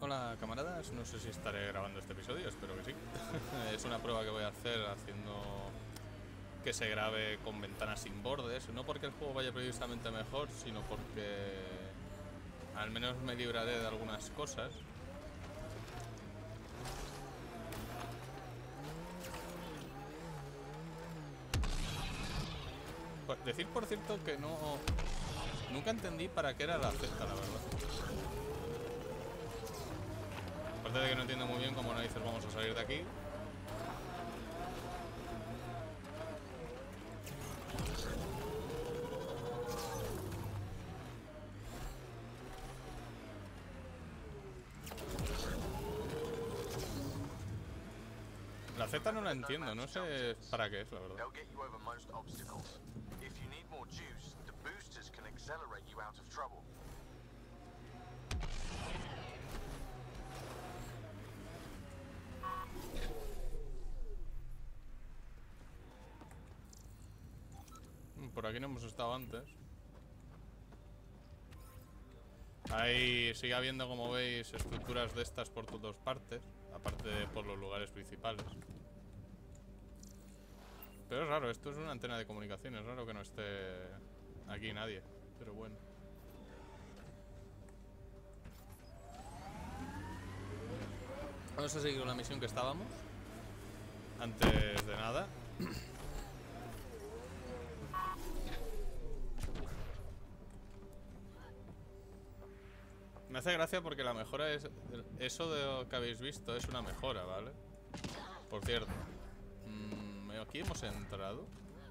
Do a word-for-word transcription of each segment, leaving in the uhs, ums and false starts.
Hola camaradas, no sé si estaré grabando este episodio, espero que sí. Es una prueba que voy a hacer haciendo que se grabe con ventanas sin bordes. No porque el juego vaya precisamente mejor, sino porque al menos me libraré de algunas cosas. Pues decir por cierto que no... Nunca entendí para qué era la Z, la verdad. Aparte de que no entiendo muy bien cómo narices vamos a salir de aquí. La Z no la entiendo, no sé para qué es, la verdad. Por aquí no hemos estado antes. Ahí sigue habiendo, como veis, estructuras de estas por todas partes, aparte de por los lugares principales. Pero es raro, esto es una antena de comunicación, es raro que no esté aquí nadie, pero bueno. Vamos a seguir con la misión que estábamos. Antes de nada. Me hace gracia porque la mejora es... Eso de lo que habéis visto es una mejora, ¿vale? Por cierto. Mmm, ¿aquí hemos entrado?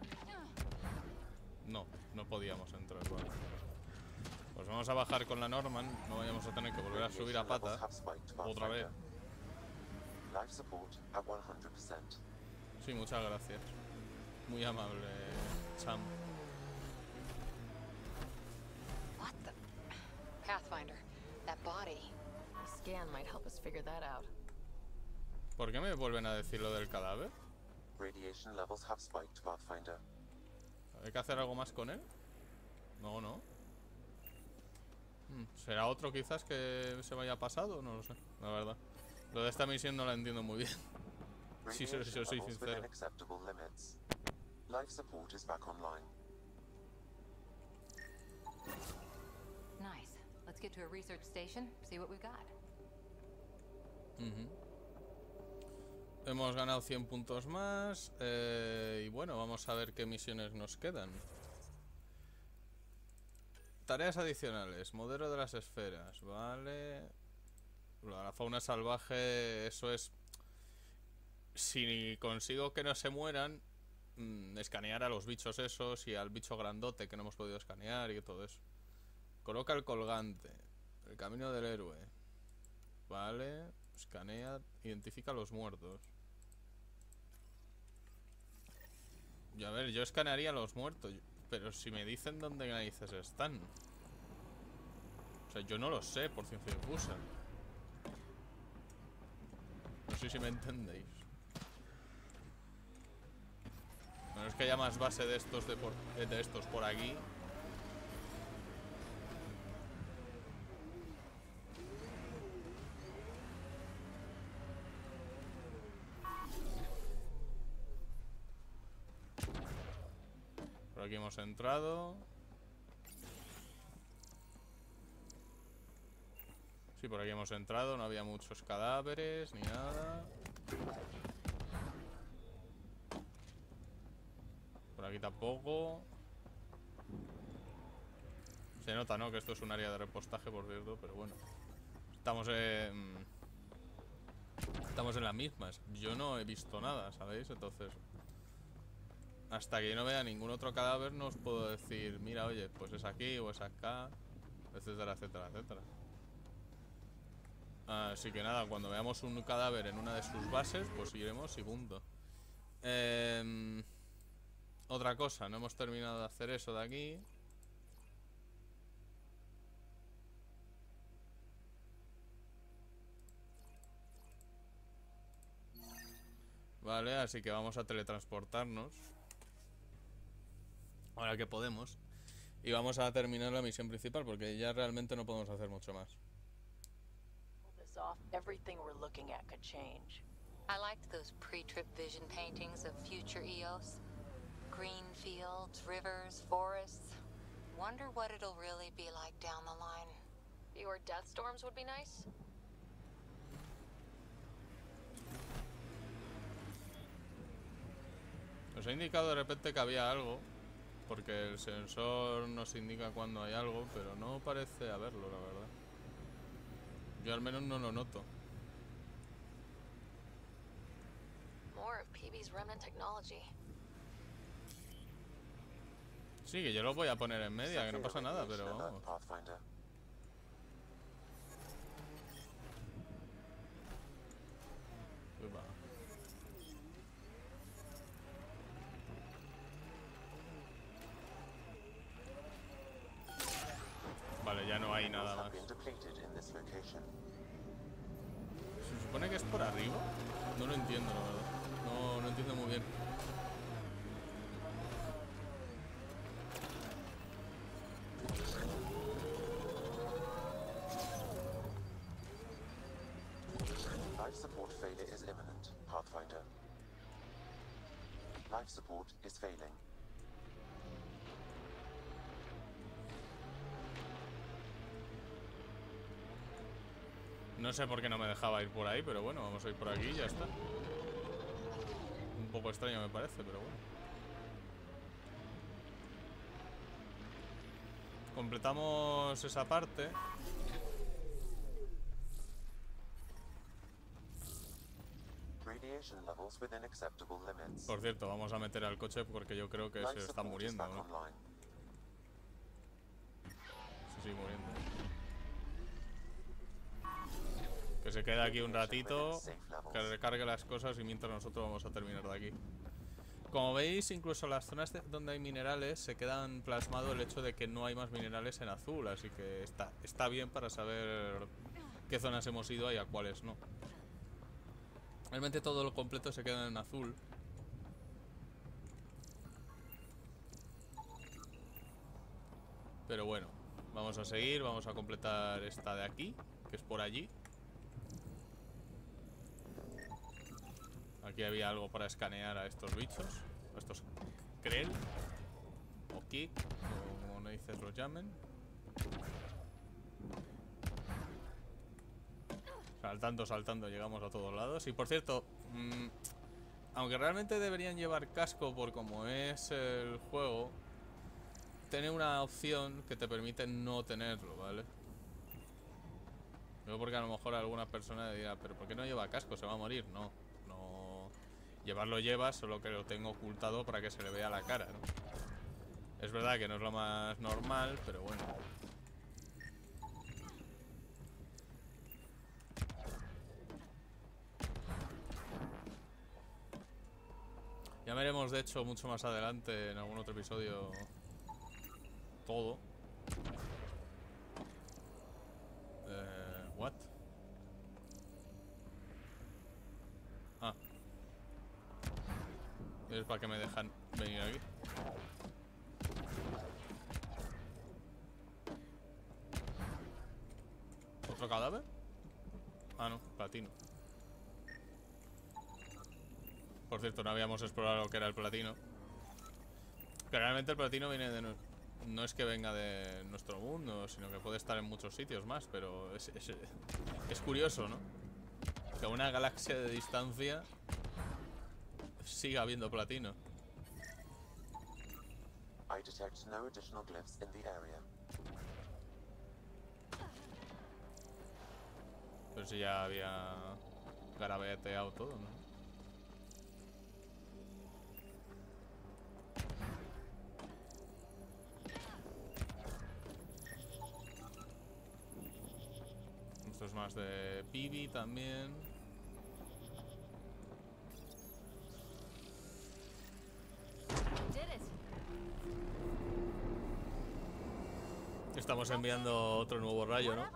No, no podíamos entrar, vale. Pues vamos a bajar con la Norman. No vayamos a tener que volver a subir a pata otra vez. Sí, muchas gracias. Muy amable, Sam. What the? Pathfinder, that body. A scan might help us figure that out. ¿Por qué me vuelven a decir lo del cadáver? Radiation levels have spiked, Pathfinder. ¿Hay que hacer algo más con él? No, no. Hmm, ¿será otro quizás que se me haya pasado? No lo sé, la verdad. Lo de esta misión no la entiendo muy bien. Sí, si yo soy sincero. Life support is back online. Nice. Let's get to a research station, see what we've got. Uh-huh. Hemos ganado cien puntos más. Eh, y bueno, vamos a ver qué misiones nos quedan. Tareas adicionales. Modelo de las esferas. Vale. La fauna salvaje, eso es... Si consigo que no se mueran, mmm, escanear a los bichos esos y al bicho grandote que no hemos podido escanear y todo eso. Coloca el colgante. El camino del héroe. Vale. Escanea. Identifica a los muertos. Y a ver, yo escanearía a los muertos. Pero si me dicen dónde narices están. O sea, yo no lo sé por ciencia difusa. No sé si me entendéis. No es que haya más base de estos de, por, de estos por aquí. Por aquí hemos entrado. Sí, por aquí hemos entrado. No había muchos cadáveres ni nada. Por aquí tampoco. Se nota, ¿no? Que esto es un área de repostaje, por cierto, pero bueno. Estamos en... Estamos en las mismas. Yo no he visto nada, ¿sabéis? Entonces... Hasta que yo no vea ningún otro cadáver no os puedo decir, mira, oye, pues es aquí o es acá, etcétera, etcétera, etcétera. Así que nada, cuando veamos un cadáver en una de sus bases, pues iremos y punto. Eh, otra cosa, no hemos terminado de hacer eso de aquí. Vale, así que vamos a teletransportarnos. Ahora que podemos. Y vamos a terminar la misión principal porque ya realmente no podemos hacer mucho más. this off, everything we're looking at could change. I liked those pre-trip vision paintings of future Eos. Green fields, rivers, forests. Wonder what it'll really be like down the line. Fewer death storms would be nice. Nos ha indicado de repente que había algo, porque el sensor nos indica cuando hay algo, pero no parece haberlo, la verdad. Yo al menos no lo noto. More of P B's remnant technology. Sí, que yo lo voy a poner en media, que no pasa nada, pero vamos. Pathfinder. Uy, va. Vale, ya no hay nada más. ¿Se supone que es por arriba? No lo entiendo, la verdad. No, no entiendo muy bien. Life support failure is imminent, Pathfinder. Life support is failing. No sé por qué no me dejaba ir por ahí, pero bueno, vamos a ir por aquí y ya está. Un poco extraño me parece, pero bueno. Completamos esa parte. Radiation levels within acceptable limits. Por cierto, vamos a meter al coche porque yo creo que Life se está support is muriendo, back ¿no? online. Sí, sí, muriendo. Que se quede aquí un ratito, que recargue las cosas y mientras nosotros vamos a terminar de aquí. Como veis, incluso las zonas de donde hay minerales se quedan plasmado el hecho de que no hay más minerales en azul, así que está, está bien para saber qué zonas hemos ido y a cuáles no. Realmente todo lo completo se queda en azul. Pero bueno, vamos a seguir, vamos a completar esta de aquí, que es por allí. Aquí había algo para escanear a estos bichos, a estos Krell o Kik, o como narices los llamen. Saltando, saltando, llegamos a todos lados. Y por cierto, mmm, aunque realmente deberían llevar casco por como es el juego, tiene una opción que te permite no tenerlo, ¿vale? Luego porque a lo mejor alguna persona dirá, pero ¿por qué no lleva casco? ¿Se va a morir? No, no. Llevarlo lleva, solo que lo tengo ocultado para que se le vea la cara, ¿no? Es verdad que no es lo más normal, pero bueno. Ya veremos, de hecho, mucho más adelante en algún otro episodio todo. Eh, what? Ah. Es para que me dejan venir aquí. ¿Otro cadáver? Ah, no, platino. Por cierto, no habíamos explorado lo que era el platino. Que realmente el platino viene de... No, no es que venga de nuestro mundo, sino que puede estar en muchos sitios más, pero es, es, es curioso, ¿no? Que a una galaxia de distancia siga habiendo platino. I detect no additional glyphs in the area. Pero si ya había garabateado todo, ¿no? Esto es más de P B también. Estamos enviando otro nuevo rayo, ¿no?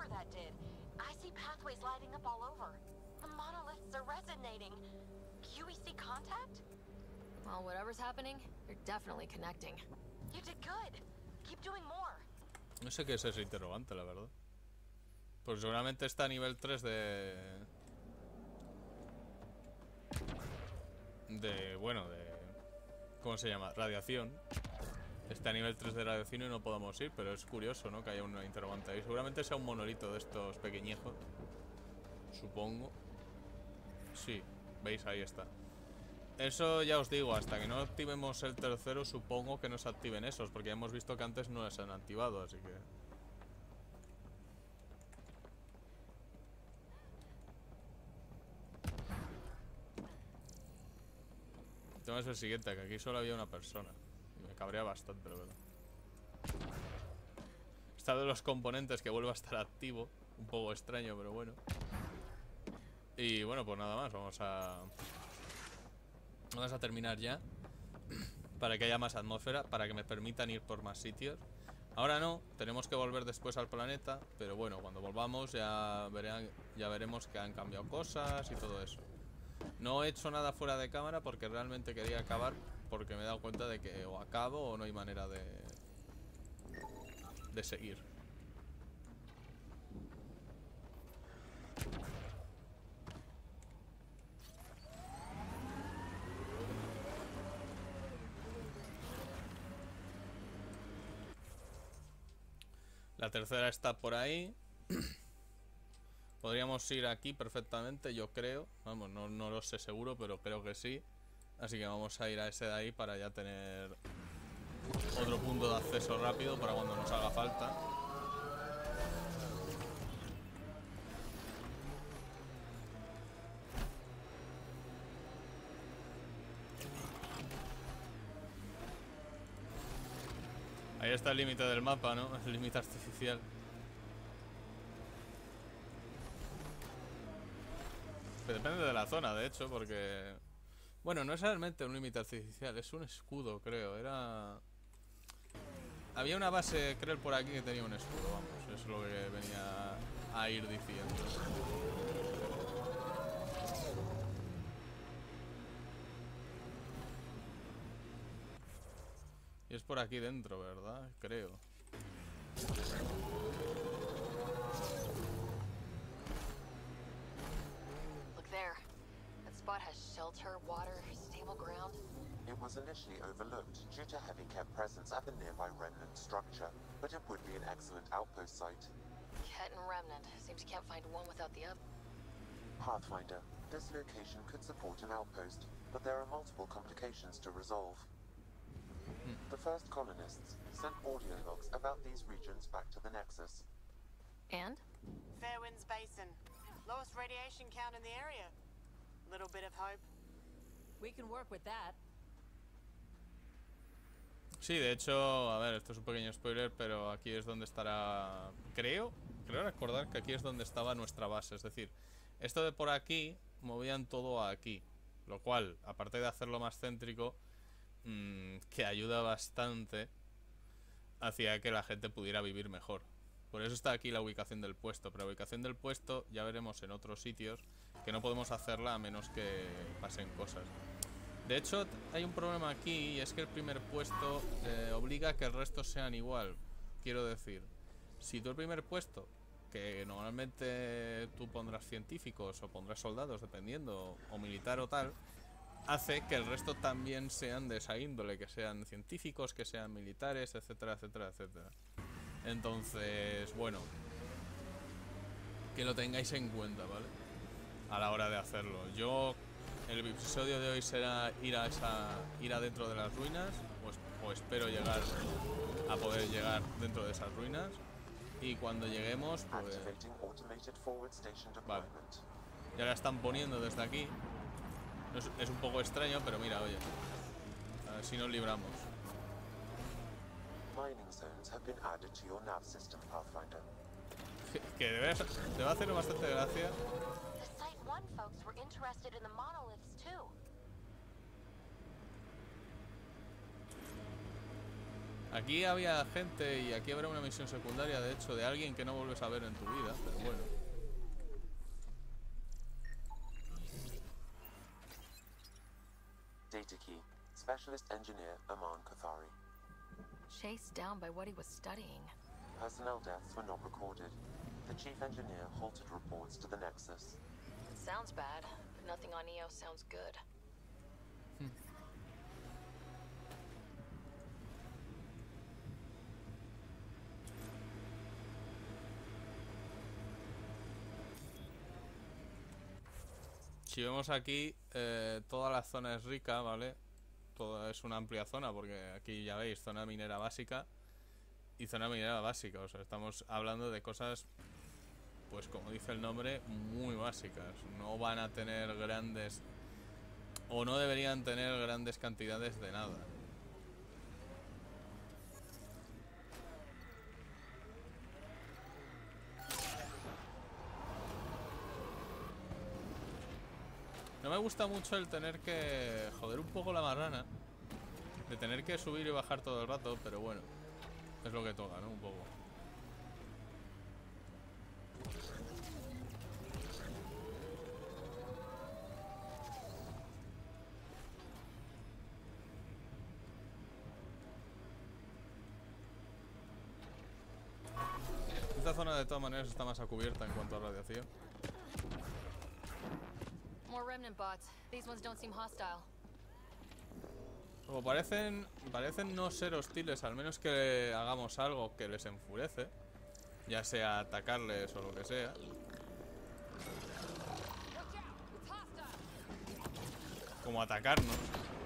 Well, whatever's happening, you're definitely connecting. You did good. Keep doing more. No sé qué es ese interrogante, la verdad. Pues seguramente está a nivel tres de... De... Bueno, de... ¿Cómo se llama? Radiación. Está a nivel tres de radiación y no podemos ir, pero es curioso, ¿no? Que haya una interrogante ahí. Seguramente sea un monolito de estos pequeñejos. Supongo. Sí, veis, ahí está. Eso ya os digo, hasta que no activemos el tercero, supongo que no se activen esos, porque ya hemos visto que antes no se han activado, así que... El tema es el siguiente, que aquí solo había una persona. Y me cabrea bastante, la verdad. Está de los componentes que vuelva a estar activo. Un poco extraño, pero bueno. Y bueno, pues nada más, vamos a... Vamos a terminar ya. Para que haya más atmósfera, para que me permitan ir por más sitios. Ahora no, tenemos que volver después al planeta. Pero bueno, cuando volvamos ya, verán, ya veremos que han cambiado cosas y todo eso. No he hecho nada fuera de cámara porque realmente quería acabar. Porque me he dado cuenta de que o acabo o no hay manera de... De seguir. La tercera está por ahí. Podríamos ir aquí perfectamente, yo creo. Vamos, no, no lo sé seguro, pero creo que sí. Así que vamos a ir a ese de ahí para ya tener otro punto de acceso rápido para cuando nos haga falta. Ahí está el límite del mapa, ¿no? El límite artificial. Pero depende de la zona, de hecho, porque... Bueno, no es realmente un límite artificial, es un escudo, creo. Era... Había una base, creo, por aquí que tenía un escudo, vamos. Eso es lo que venía a ir diciendo. Y es por aquí dentro, ¿verdad? Creo. Look there. That spot has shelter, water, stable ground. It was initially overlooked due to heavy kept presence at the nearby remnant structure, but it would be an excellent outpost site. Ket and Remnant. Seems you can't find one without the other. Pathfinder, this location could support an outpost, but there are multiple complications to resolve. The first colonists sent audio logs about these regions back to the Nexus. And? Fairwinds Basin. Lowest radiation count in the area. Little bit of hope. We can work with that. Sí, de hecho, a ver, esto es un pequeño spoiler, pero aquí es donde estará... Creo, creo recordar que aquí es donde estaba nuestra base. Es decir, esto de por aquí, movían todo a aquí. Lo cual, aparte de hacerlo más céntrico, mmm, que ayuda bastante hacia que la gente pudiera vivir mejor. Por eso está aquí la ubicación del puesto. Pero la ubicación del puesto ya veremos en otros sitios que no podemos hacerla a menos que pasen cosas. De hecho, hay un problema aquí y es que el primer puesto eh, obliga a que el resto sean igual. Quiero decir, si tú el primer puesto, que normalmente tú pondrás científicos o pondrás soldados, dependiendo, o militar o tal, hace que el resto también sean de esa índole, que sean científicos, que sean militares, etcétera, etcétera, etcétera. Entonces, bueno, que lo tengáis en cuenta, ¿vale? A la hora de hacerlo. Yo... El episodio de hoy será ir a esa, ir adentro de las ruinas, o, o espero llegar a poder llegar dentro de esas ruinas. Y cuando lleguemos, pues... Vale. Ya la están poniendo desde aquí. Es, es un poco extraño, pero mira, oye. A ver si nos libramos. Que, que debe, debe hacer bastante gracia. Folks were interested in the monoliths too. Aquí había gente y aquí habrá una misión secundaria, de hecho, de alguien que no vuelves a ver en tu vida, pero bueno. Data key. Specialist engineer Aman Kathari. Chased down by what he was studying. Personnel deaths were not recorded. The chief engineer halted reports to the Nexus. It sounds bad, but nothing on E O S sounds good. Si vemos aquí, eh, toda la zona es rica, ¿vale? Toda es una amplia zona, porque aquí ya veis, zona minera básica y zona minera básica. O sea, estamos hablando de cosas, pues como dice el nombre, muy básicas. No van a tener grandes, o no deberían tener grandes cantidades de nada. No me gusta mucho el tener que joder un poco la marrana, de tener que subir y bajar todo el rato, pero bueno, es lo que toca, ¿no? Un poco. Esta zona de todas maneras está más a cubierta en cuanto a radiación. More remnant bots. These ones don't seem hostile. Como parecen, parecen no ser hostiles, al menos que hagamos algo que les enfurece, ya sea atacarles o lo que sea. Como atacarnos.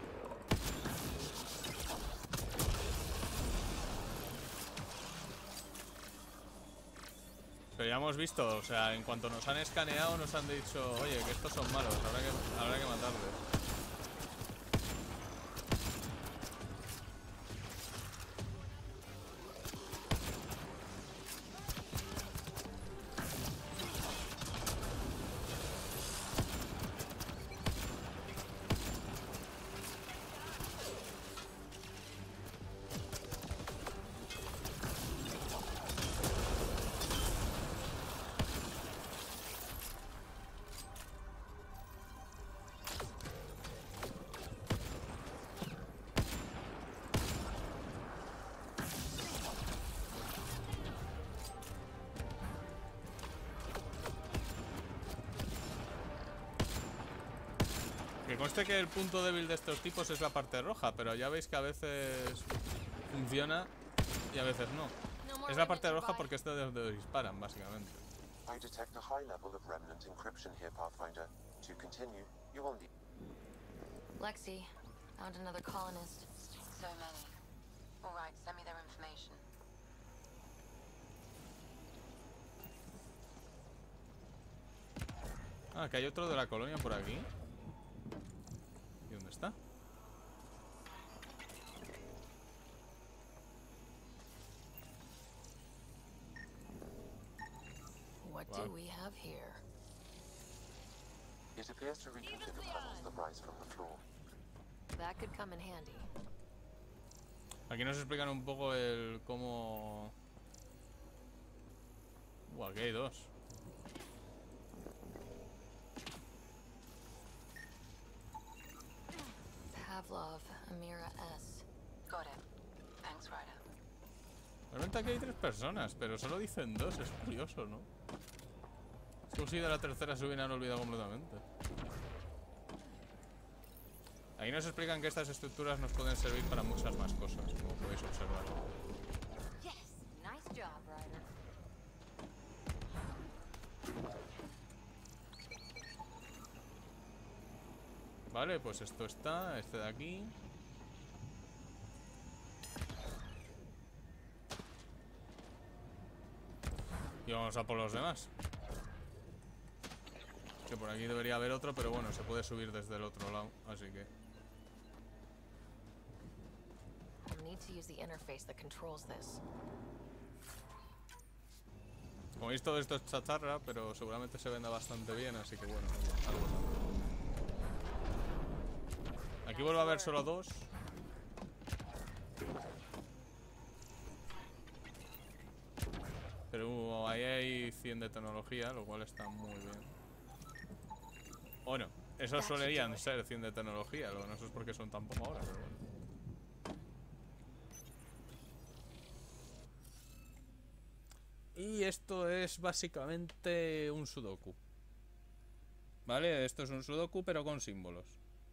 Pero ya hemos visto, o sea, en cuanto nos han escaneado nos han dicho, oye, que estos son malos, habrá que, habrá que matarles. Que conste que el punto débil de estos tipos es la parte roja, pero ya veis que a veces funciona y a veces no. Es la parte roja porque es de donde disparan, básicamente. I detect a high level of remnant encryption here, Pathfinder. To continue, you will need... Lexi, found another colonist. So many. All right, send me their information. Ah, que hay otro de la colonia por aquí. ¿Y dónde está? What Wow. do we have here? It appears to reconfigure panels that rise from the floor. That could come in handy. Aquí nos explican un poco el cómo... Uh, aquí hay dos. Pavlov, Amira S. Got it. Thanks, Ryder. Realmente aquí hay tres personas, pero solo dicen dos, es curioso, ¿no? Es como si de la tercera se hubieran olvidado completamente. Aquí nos explican que estas estructuras nos pueden servir para muchas más cosas, como podéis observar. Yes, nice job, Ryder. Vale, pues esto está, este de aquí. Y vamos a por los demás. Que por aquí debería haber otro, pero bueno, se puede subir desde el otro lado, así que... I'll need to use the interface that controls this. Como veis, todo esto es chatarra, pero seguramente se venda bastante bien, así que bueno, algo. Aquí vuelve a haber solo dos. Pero ahí hay cien de tecnología, lo cual está muy bien. Bueno, esos solían ser cien de tecnología, lo que no sé es por qué son tan poco ahora, pero bueno. Y esto es básicamente un sudoku. ¿Vale? Esto es un sudoku pero con símbolos.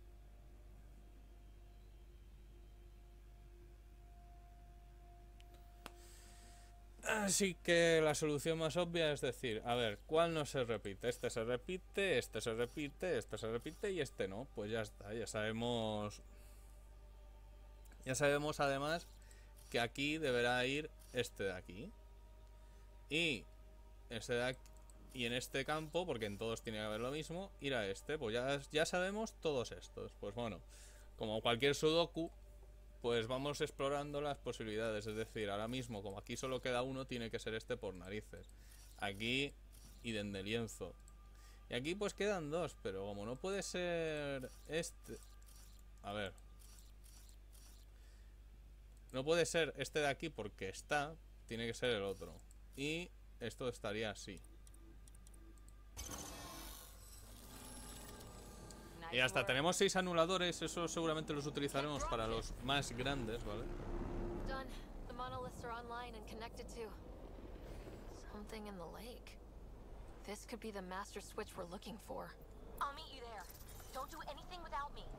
Así que la solución más obvia es decir, a ver, ¿cuál no se repite? Este se repite, este se repite, este se repite y este no. Pues ya está, ya sabemos... Ya sabemos además que aquí deberá ir este de aquí. Y este de aquí, y en este campo, porque en todos tiene que haber lo mismo, ir a este. Pues ya, ya sabemos todos estos. Pues bueno, como cualquier sudoku, pues vamos explorando las posibilidades. Es decir, ahora mismo, como aquí solo queda uno, tiene que ser este por narices. Aquí, idem de lienzo. Y aquí pues quedan dos, pero como no puede ser este... A ver... No puede ser este de aquí porque está, tiene que ser el otro. Y esto estaría así. Y hasta tenemos seis anuladores, eso seguramente los utilizaremos para los más grandes, ¿vale? Done. The monoliths are online and connected to something in the lake. This could be the master switch we're looking for. I'll meet you there. Don't do anything without me.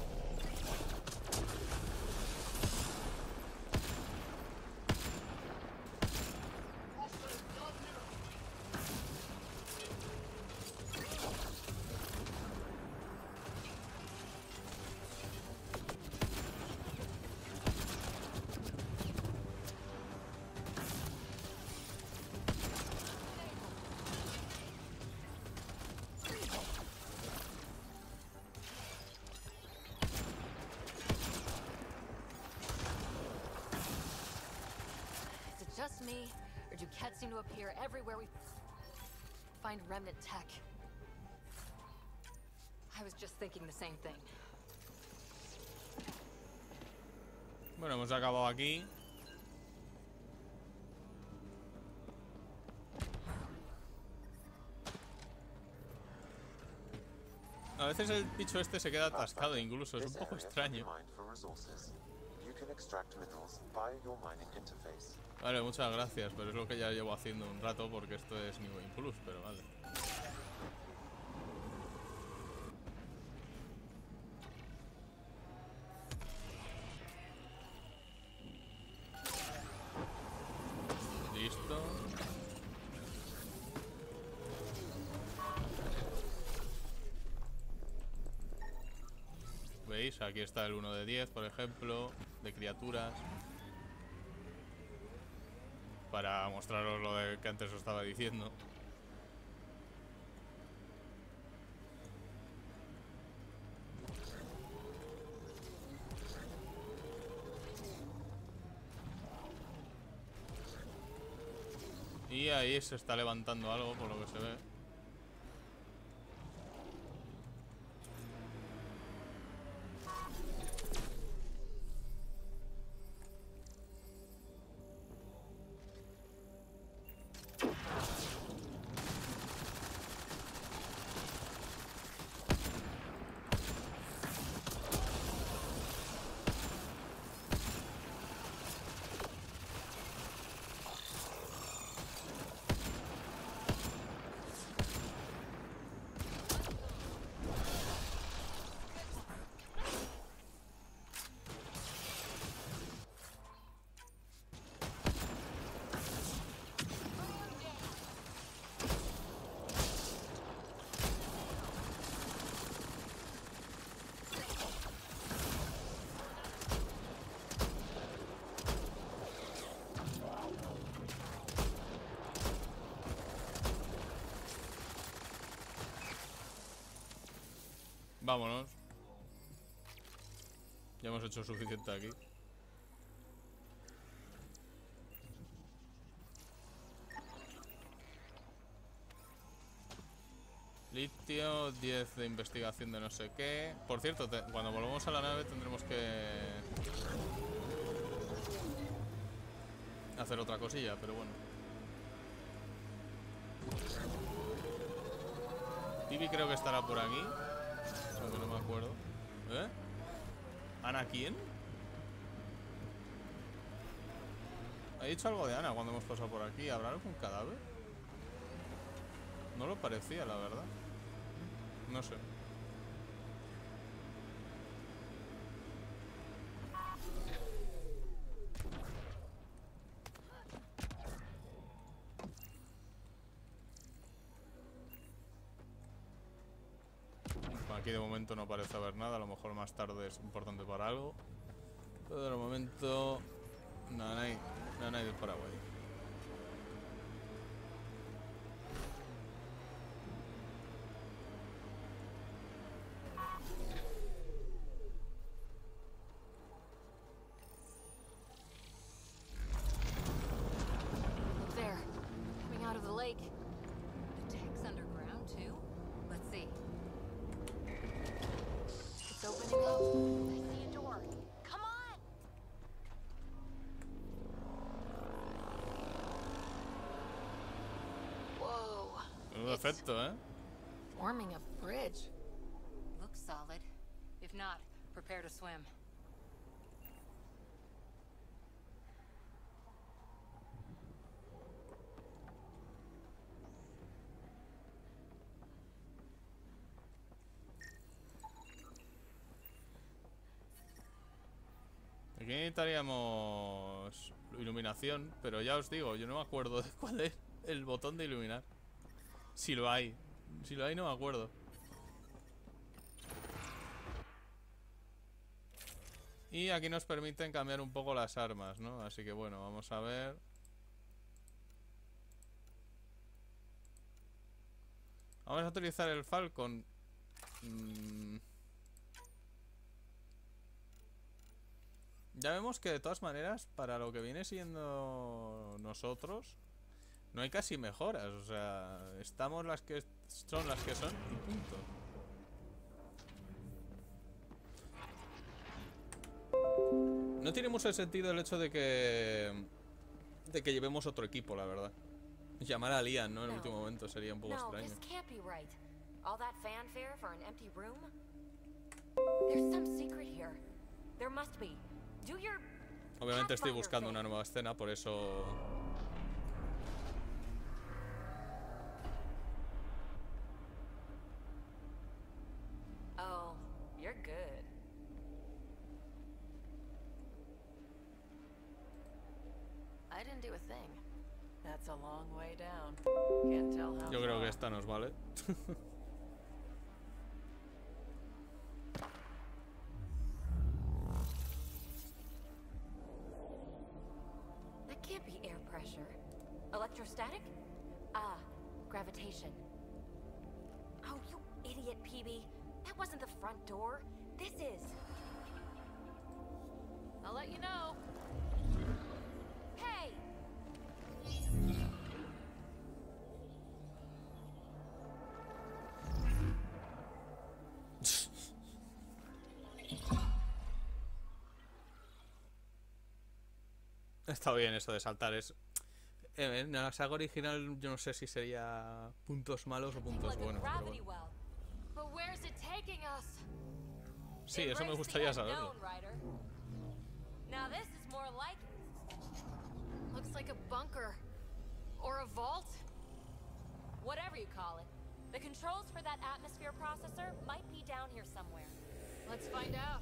Just me, or do Kett seem to appear everywhere we find remnant tech? I was just thinking the same thing. Bueno, hemos acabado aquí. A veces el bicho este se queda atascado incluso, es un poco extraño. Vale, muchas gracias, pero es lo que ya llevo haciendo un rato porque esto es New Game Plus, pero vale. Listo. ¿Veis? Aquí está el uno de diez, por ejemplo, de criaturas. Para mostraros lo de que antes os estaba diciendo. Y ahí se está levantando algo, por lo que se ve. Vámonos. Ya hemos hecho suficiente aquí. Litio, diez de investigación de no sé qué. Por cierto, te, cuando volvamos a la nave tendremos que hacer otra cosilla, pero bueno. Tibi creo que estará por aquí. Aunque no me acuerdo. ¿Eh? ¿Ana quién? He dicho algo de Ana cuando hemos pasado por aquí. ¿Habrá algún cadáver? No lo parecía, la verdad. No sé. Aquí de momento no parece haber nada. A lo mejor más tarde es importante para algo. Pero de momento... No, no hay, no hay del Paraguay. There, coming out of the lake. The tank's underground too? Let's see. It's opening up. I see a door. Come on! Whoa. Un efecto, ¿eh? Forming a bridge. Looks solid. If not, prepare to swim. Aquí necesitaríamos iluminación, pero ya os digo, yo no me acuerdo de cuál es el botón de iluminar. Si lo hay. Si lo hay no me acuerdo. Y aquí nos permiten cambiar un poco las armas, ¿no? Así que bueno, vamos a ver. Vamos a utilizar el Falcon. Mm. Ya vemos que de todas maneras, para lo que viene siendo nosotros, no hay casi mejoras. O sea, estamos las que son las que son y punto. No tiene mucho sentido el hecho de que de que llevemos otro equipo, la verdad. Llamar a Lian, ¿no? En el último momento sería un poco No, extraño. this can't be right. All that fanfare for an empty room? There's some secret here. There must be. Do your Obviamente estoy Pathfinder buscando thing. una nueva escena, por eso... Oh, you're good. I didn't do a thing. That's a long way down. Can't tell how Yo creo que far. esta nos vale. That can't be air pressure. Electrostatic? Ah, gravitation. Oh, you idiot, P B. That wasn't the front door. This is. I'll let you know. Hey! Está bien eso de saltar. Es... eh, En la saga original yo no sé si sería puntos malos o puntos Like a buenos. Pero gravity bueno. well. But where's it taking us? Sí, eso me Embrace the gustaría saberlo. unknown, Ryder. Now this is more like Looks like a bunker. Or a vault. whatever you call it. The controls for that atmosphere processor might be down here somewhere. Let's find out.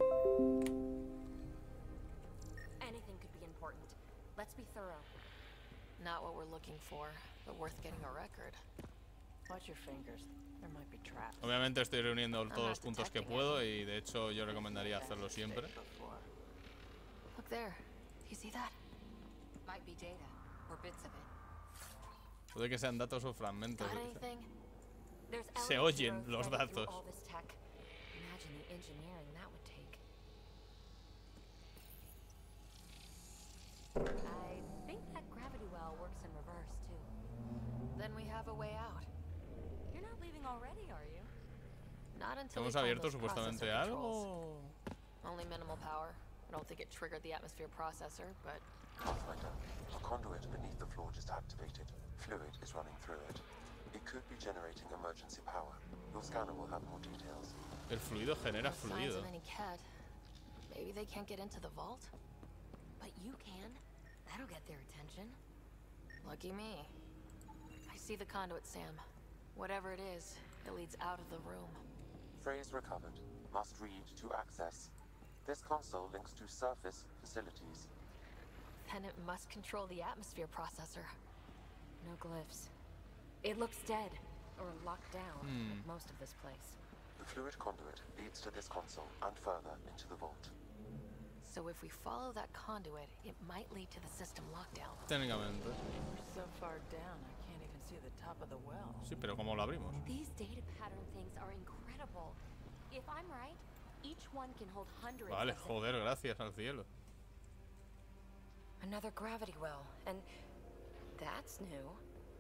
Anything could be important. Let's be thorough. Not what we're looking for, but worth getting a record. Watch your fingers. There might be traps. Obviamente estoy reuniendo todos not los puntos que detecting puedo y de hecho yo recomendaría hacerlo siempre. Before. Look there. You see that? Might be data, or bits of it. Puede que sean datos o fragmentos. Got yo qué sé. anything? There's Se Ellie oyen Hero los threading through datos. all this tech. Imagine the engineering that would take. I think that gravity well works in reverse too. Then we have a way out. You're not leaving already, are you? Not until we Hemos find abierto those supuestamente processor controls. algo. Only minimal power. I don't think it triggered the atmosphere processor, but Pathfinder, a conduit beneath the floor just activated. Fluid is running through it. It could be generating emergency power. Your scanner will have more details. El fluido genera no signs fluido. of any cat. Maybe they can't get into the vault? But you can. That'll get their attention. Lucky me. I see the conduit, Sam. Whatever it is, it leads out of the room. Phrase recovered. Must read to access. This console links to surface facilities. Then it must control the atmosphere processor. No glyphs. It looks dead, or locked down, Hmm. like most of this place. The fluid conduit leads to this console and further into the vault. So if we follow that conduit, it might lead to the system lockdown. Técnicamente. We're so far down, I can't even see the top of the well. Sí, pero ¿cómo lo abrimos? These data pattern things are incredible. If I'm right, each one can hold hundreds Vale, of them. joder, gracias al cielo. Another gravity well, and that's new.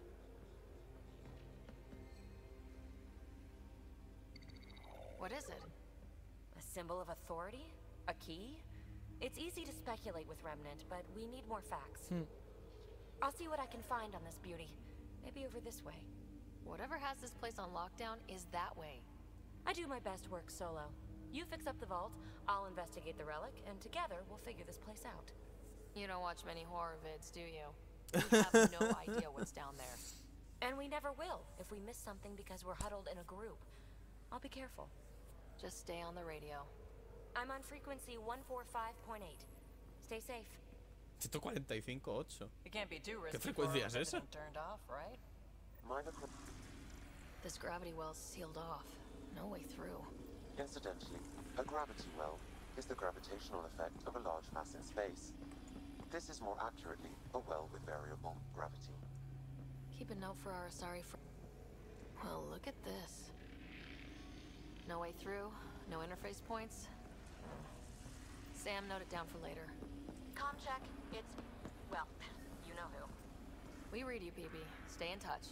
What is it? A symbol of authority? A key? It's easy to speculate with Remnant, but we need more facts. Hmm. I'll see what I can find on this beauty. Maybe over this way. Whatever has this place on lockdown is that way. I do my best work solo. You fix up the vault, I'll investigate the relic, and together we'll figure this place out. You don't watch many horror vids, do you? We have no idea what's down there. And we never will if we miss something because we're huddled in a group. I'll be careful. Just stay on the radio. I'm on frequency one forty-five point eight. Stay safe. ciento cuarenta y cinco punto ocho. It can't be too risky. frecuencia for es our esa? resident turned off, right? Minor cor- This gravity well's sealed off. No way through. Incidentally, a gravity well is the gravitational effect of a large mass in space. This is more accurately a well with variable gravity. Keep a note for our sorry fr- Well, look at this. No way through, no interface points. Sam, note it down for later. Com check. It's, well, you know who. We read you, P B. Stay in touch.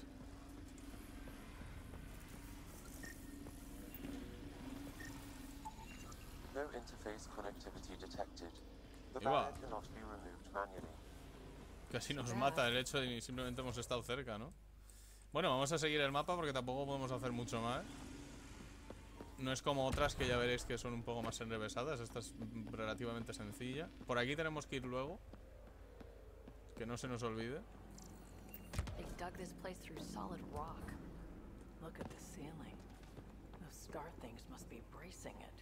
No interface connectivity detected. The Igual. barrier cannot be removed manually. Casi nos mata el hecho de que simplemente hemos estado cerca, ¿no? Bueno, vamos a seguir el mapa porque tampoco podemos hacer mucho más. No es como otras que ya veréis que son un poco más enrevesadas. Esta es relativamente sencilla. Por aquí tenemos que ir luego. Que no se nos olvide. They dug this place through solid rock. Look at the ceiling. Those star things must be bracing it.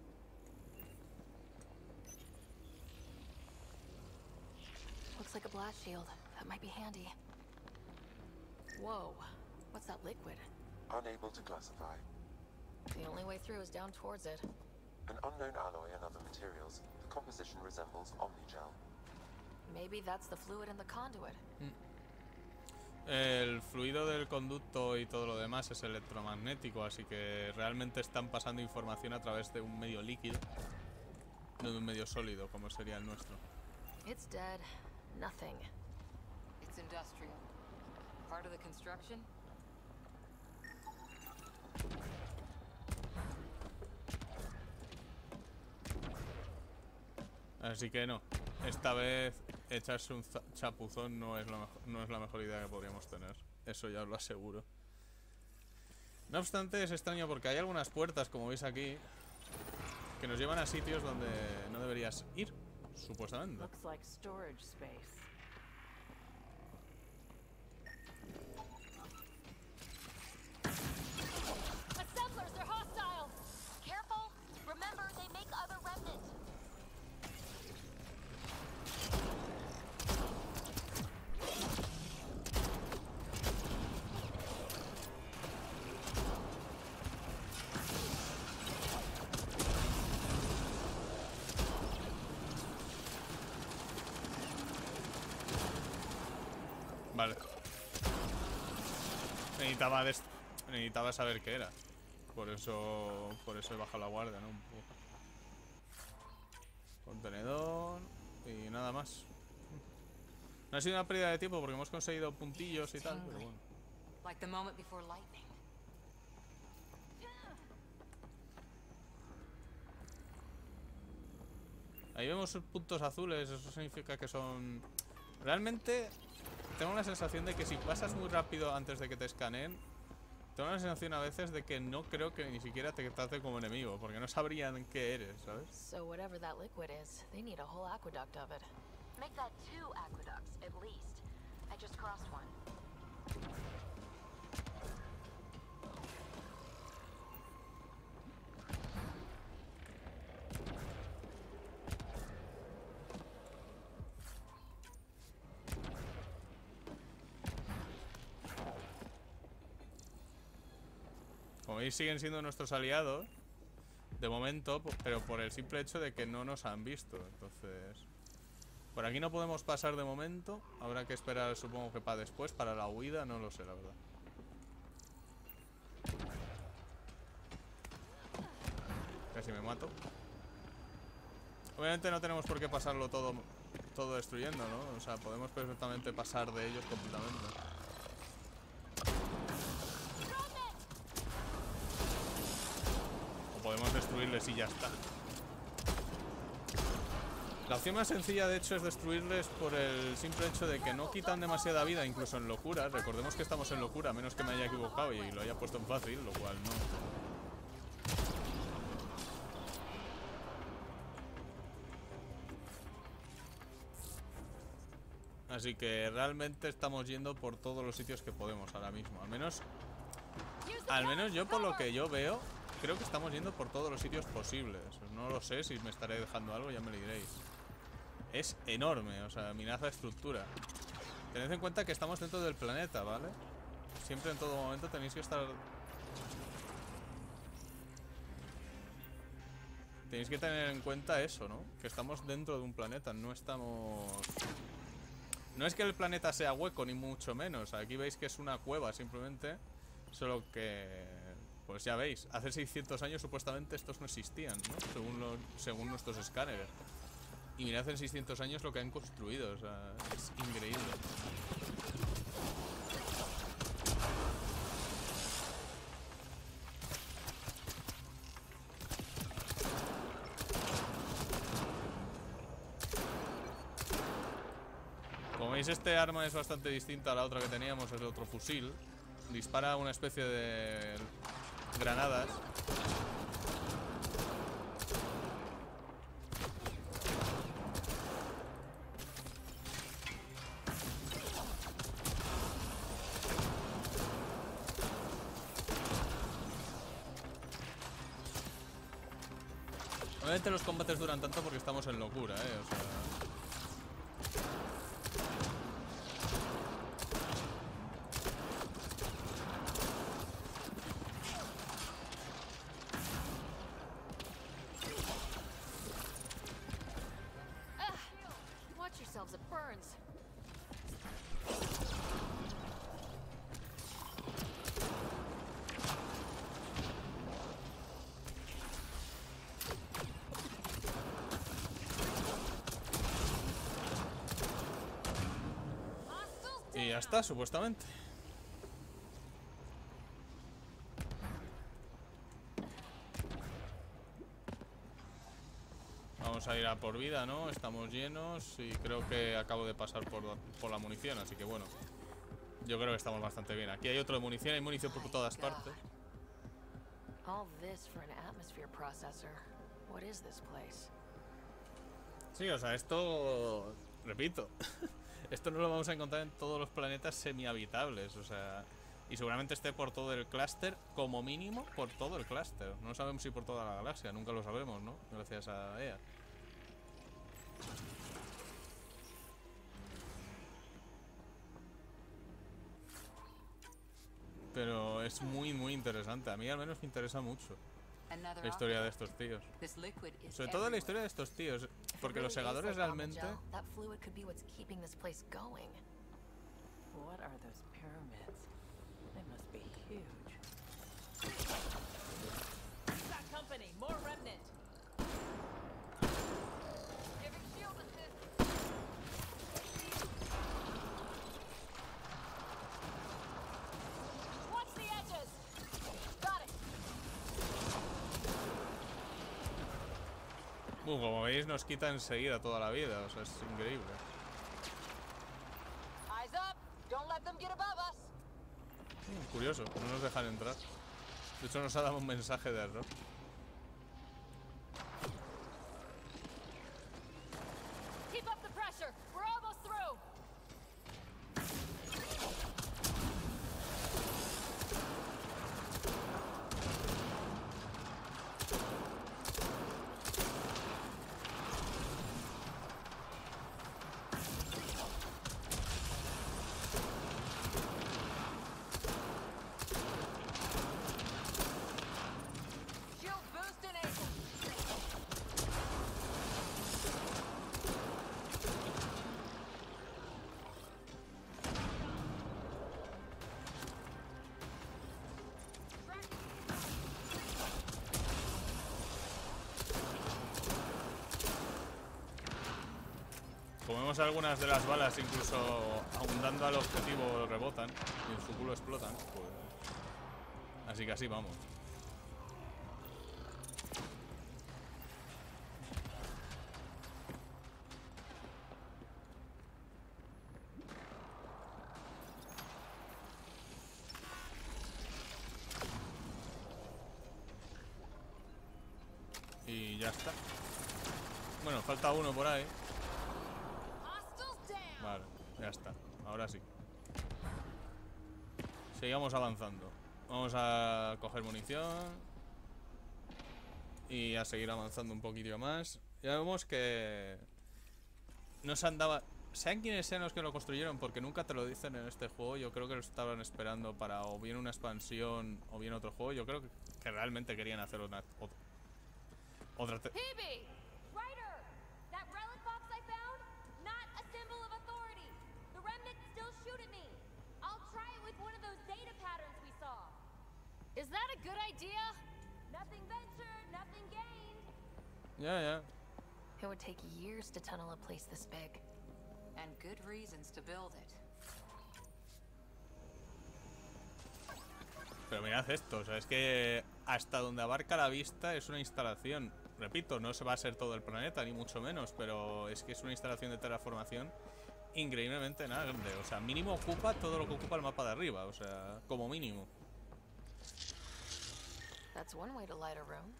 Looks like a blast shield. That might be handy. Whoa. What's that liquid? Unable to classify. The only way through is down towards it. An unknown alloy and other materials. The composition resembles Omnigel. Maybe that's the fluid in the conduit. El fluido del conducto y todo lo demás es electromagnético, así que realmente están pasando información a través de un medio líquido, no de un medio sólido como sería el nuestro. It's dead. Nothing. It's industrial. Part of the construction? Así que no, esta vez echarse un chapuzón no es, lo mejor, no es la mejor idea que podríamos tener. Eso ya os lo aseguro. No obstante, es extraño porque hay algunas puertas, como veis aquí, que nos llevan a sitios donde no deberías ir, supuestamente. Looks like storage space. Assemblers are hostile! Careful! Remember, they make other remnant. Vale. Necesitaba, des- necesitaba saber qué era. Por eso, por eso he bajado la guardia, ¿no? Un poco. Contenedor y nada más. No ha sido una pérdida de tiempo porque hemos conseguido puntillos y tal, pero bueno. Like the moment before lightning. Ahí vemos puntos azules, eso significa que son... Realmente tengo la sensación de que si pasas muy rápido antes de que te escaneen, tengo la sensación a veces de que no creo que ni siquiera te trate como enemigo, porque no sabrían qué eres, ¿sabes? So whatever that liquid is, they need a whole aqueduct of it. Make that two aqueducts, at least. I just crossed one. Como veis, siguen siendo nuestros aliados de momento, pero por el simple hecho de que no nos han visto. Entonces, por aquí no podemos pasar de momento. Habrá que esperar, supongo que para después, para la huida, no lo sé, la verdad. Casi me mato. Obviamente no tenemos por qué pasarlo todo, todo destruyendo, ¿no? O sea, podemos perfectamente pasar de ellos completamente. Podemos destruirles y ya está. La opción más sencilla, de hecho, es destruirles por el simple hecho de que no quitan demasiada vida, incluso en locura. Recordemos que estamos en locura, a menos que me haya equivocado y lo haya puesto en fácil, lo cual no. Así que realmente estamos yendo por todos los sitios que podemos ahora mismo. Al menos, al menos yo, por lo que yo veo, creo que estamos yendo por todos los sitios posibles. No lo sé, si me estaré dejando algo ya me lo diréis. Es enorme, o sea, mirad la estructura. Tened en cuenta que estamos dentro del planeta, ¿vale? Siempre en todo momento tenéis que estar... Tenéis que tener en cuenta eso, ¿no? Que estamos dentro de un planeta, no estamos... No es que el planeta sea hueco, ni mucho menos. Aquí veis que es una cueva, simplemente. Solo que... Pues ya veis, hace seiscientos años supuestamente estos no existían, ¿no? Según, lo, según nuestros escáneres. Y mirad en seiscientos años lo que han construido, o sea, es increíble. Como veis, este arma es bastante distinta a la otra que teníamos, es el otro fusil. Dispara una especie de... granadas. Obviamente los combates duran tanto porque estamos en locura, eh, o sea... Y ya está, supuestamente. Vamos a ir a por vida, ¿no? Estamos llenos y creo que acabo de pasar por, por la munición, así que bueno. Yo creo que estamos bastante bien. Aquí hay otro de munición, hay munición por todas partes. Sí, o sea, esto... Repito. Esto no lo vamos a encontrar en todos los planetas semihabitables, o sea... Y seguramente esté por todo el clúster, como mínimo por todo el clúster. No sabemos si por toda la galaxia, nunca lo sabemos, ¿no? Gracias a E A. Pero es muy, muy interesante. A mí al menos me interesa mucho la historia de estos tíos. Sobre todo la historia de estos tíos. Porque los segadores realmente... What are those pyramids? They must be huge. That company, more remnant. Giving shield assist. Watch the edges. Got it. Uh, como veis nos quita enseguida toda la vida, o sea, es increíble. Eyes up. Don't let them get above us. Mm, curioso, no nos dejan entrar. De hecho nos ha dado un mensaje de error. Keep up the pressure. We're Vemos algunas de las balas, incluso ahondando al objetivo, rebotan y en su culo explotan. Pues, así que así vamos. Y ya está. Bueno, falta uno por ahí. Vale, ya está. Ahora sí. Sigamos avanzando. Vamos a coger munición. Y a seguir avanzando un poquito más. Ya vemos que no se andaba... Sean quienes sean los que lo construyeron, porque nunca te lo dicen en este juego. Yo creo que lo estaban esperando para o bien una expansión o bien otro juego. Yo creo que, que realmente querían hacer una... Otra, otra te Phoebe! Ryder! That relic box I found? Not a symbol of authority. The remnants still shoot at me. I'll try it with one of those data patterns we saw. Is that a good idea? Nothing ventured, nothing gained. Ya, ya. It would take years to tunnel a place this big. And good reasons to build it. Pero mirad esto, o sea, es que hasta donde abarca la vista es una instalación. Repito, no se va a ser todo el planeta, ni mucho menos, pero es que es una instalación de terraformación increíblemente grande. O sea, mínimo ocupa todo lo que ocupa el mapa de arriba, o sea, como mínimo. That's one way to light a room.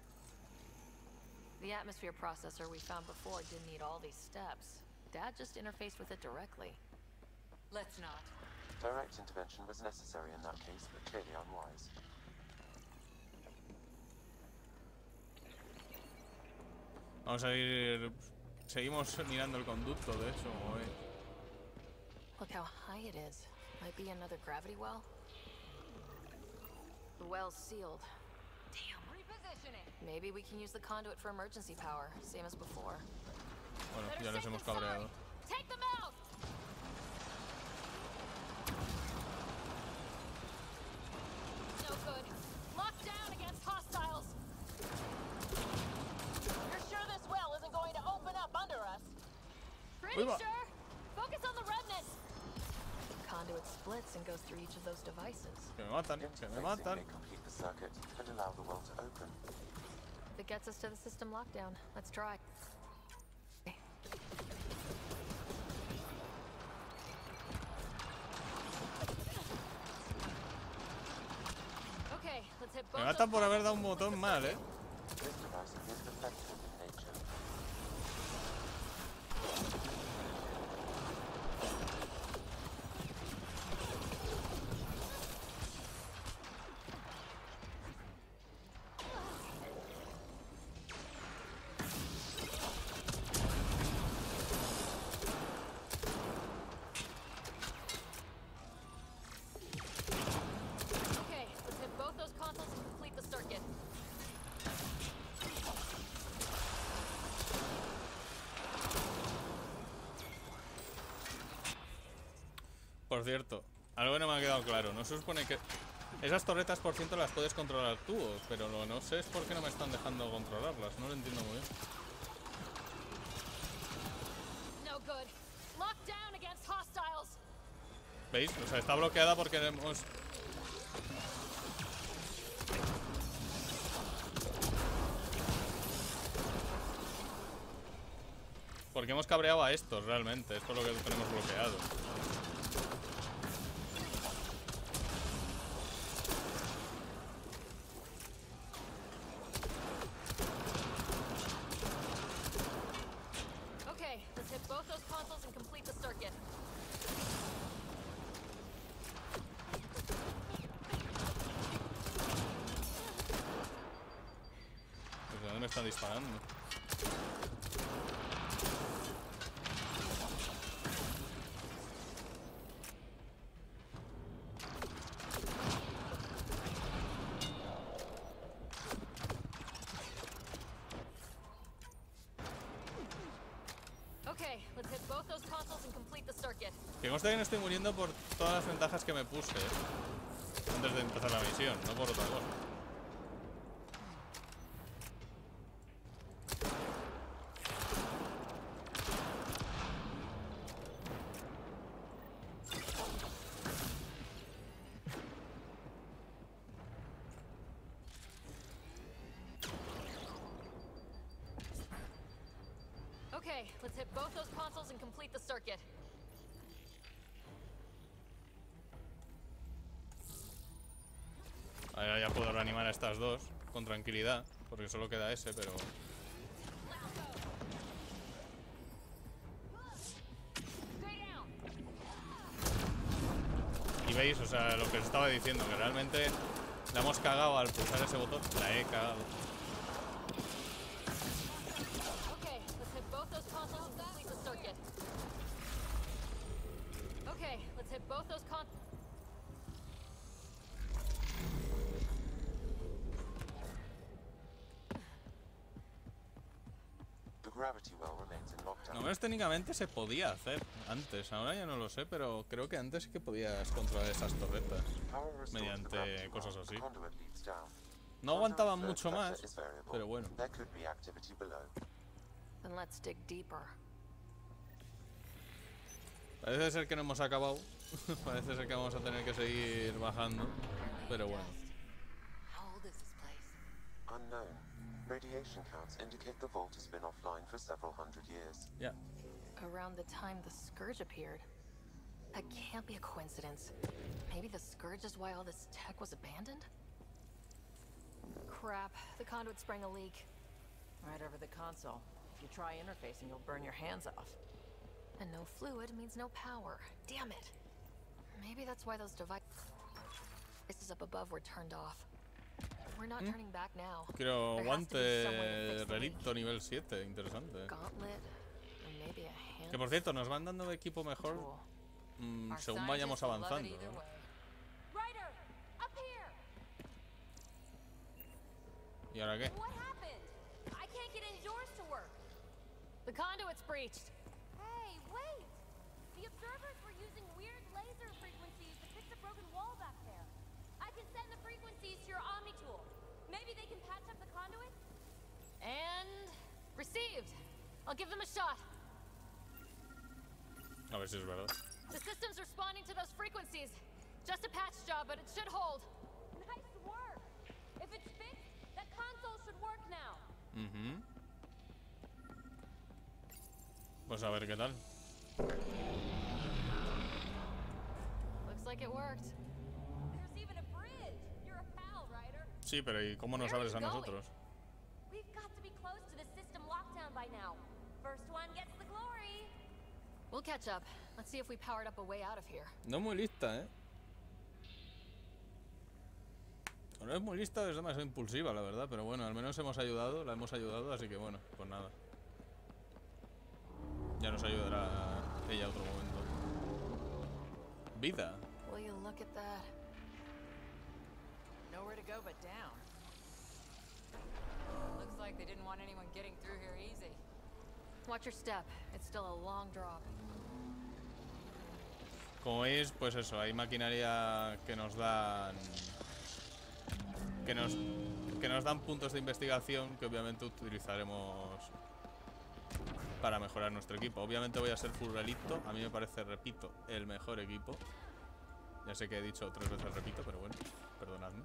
The atmosphere processor we found before didn't need all these steps. Dad just interfaced with it directly. Let's not. Direct intervention was necessary in that case, but clearly unwise. Vamos a ir... Seguimos mirando el conducto, de hecho. Hoy. Look how high it is. Might be another gravity well. The well's sealed. Damn. Repositioning. Maybe we can use the conduit for emergency power, same as before. Bueno, Better ya nos safe hemos than cabreado. sorry. Take them out! No good. Locked down against hostiles. You're sure this well isn't going to open up under us? Pretty Uy, va. sure. Focus on the remnants. Conduit splits and goes through each of those devices. Que me matan, que me Interfacing matan. may complete the circuit and allow the well to open. If it gets us to the system lockdown, let's try. Okay, let's hit Me both matan those por haber dado un botón mal, eh. This device is defective in nature. Okay, let's hit both those consoles and complete the circuit. Por cierto, algo que no me ha quedado claro. No se supone que... Esas torretas, por cierto, las puedes controlar tú, pero lo no sé es por qué no me están dejando controlarlas. No lo entiendo muy bien. No good. Locked down against hostiles. ¿Veis? O sea, está bloqueada porque hemos... Porque hemos cabreado a estos, realmente. Esto es lo que tenemos bloqueado. Okay, let's hit both those consoles and complete the circuit. ¿Desde dónde me están disparando? Okay, let's hit both those consoles and complete the circuit. Que conste que no estoy muriendo por todas las ventajas que me puse, ¿eh? Antes de empezar la misión, no por otra cosa. Okay, let's hit both those consoles and complete the circuit. Ahora ya puedo reanimar a estas dos con tranquilidad, porque solo queda ese, pero... Y veis, o sea, lo que os estaba diciendo, que realmente la hemos cagado al pulsar ese botón. La he cagado. Okay, let's hit both those consoles and complete the circuit. Okay, let's hit both those con- The gravity well remains in lockdown. No menos técnicamente se podía hacer antes, ahora ya no lo sé, pero creo que antes sí que podías controlar esas torretas Power restored to the mediante gravity well. cosas The así. conduit leads down. No aguantaban Conduit mucho flow más, pressure is variable. pero bueno. There could be activity below. Then let's dig deeper. Parece ser que no hemos acabado. Parece ser que vamos a tener que seguir bajando, pero bueno. How old is this place? Unknown. Radiation counts indicate the vault has been offline for several hundred years. Ya. Around the time the Scourge appeared. That can't be a coincidence. Maybe the Scourge is why all this tech was abandoned? Crap, the conduit sprang a leak. Right over the console. If you try interfacing, you'll burn your hands off. And no fluid means no power. Damn it. Maybe that's why those devices up above were turned off. We're not turning back now. Quiero There has to be some way to guante fix the leak. relicto nivel siete, interesante. Gauntlet, and maybe a hand. Que por cierto, nos van dando equipo mejor tool. mm, Our según vayamos scientists will love it avanzando, either ¿no? way. Ryder, up here! ¿Y ahora qué? What happened? I can't get any doors to work. The conduit's breached. Hey, wait! The observers were using weird laser frequencies to fix a broken wall back there. I can send the frequencies to your Omni tool. Maybe they can patch up the conduit? And received. I'll give them a shot. A ver si es verdad. The system's responding to those frequencies. Just a patch job, but it should hold. Nice work! If it's fixed, that console should work now. Ujú. Pues a ver qué tal. Looks like it worked. There's even a bridge. You're a pal, Ryder. Sí, pero ¿y cómo nos Where are abres you a going? nosotros? We've got to be close to the system lockdown by now. First one gets the glory. We'll catch up. Let's see if we powered up a way out of here. No muy lista, ¿eh? No es muy lista, es demasiado impulsiva, la verdad. Pero bueno, al menos hemos ayudado, la hemos ayudado, así que bueno, pues nada. Ya nos ayudará ella otro momento. Vida. Will you look at that? Nowhere to go but down. Looks like they didn't want anyone getting through here easy. Watch your step. It's still a long drop. Como veis, pues eso, hay maquinaria que nos dan... Que nos, que nos dan puntos de investigación que obviamente utilizaremos para mejorar nuestro equipo. Obviamente voy a ser full relicto. A mí me parece, repito, el mejor equipo. Ya sé que he dicho tres veces repito, pero bueno, perdonadme.